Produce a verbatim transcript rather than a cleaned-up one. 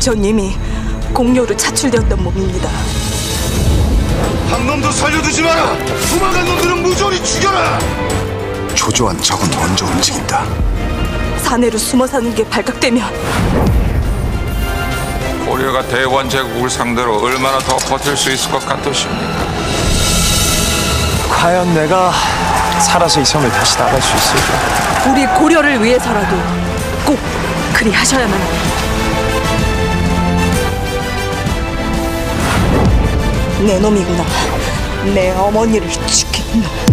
전 이미 공료로 차출되었던 몸입니다. 한 놈도 살려두지 마라! 도망간 놈들은 무조리 죽여라! 초조한 적은 먼저 움직인다. 사내로 숨어 사는 게 발각되면 고려가 대원 제국을 상대로 얼마나 더 버틸 수 있을 것 같으십니까? 과연 내가 살아서 이 섬을 다시 나갈 수 있을까? 우리 고려를 위해서라도 꼭 그리 하셔야만 합니다. 내 놈이구나. 내 어머니를 죽인 놈.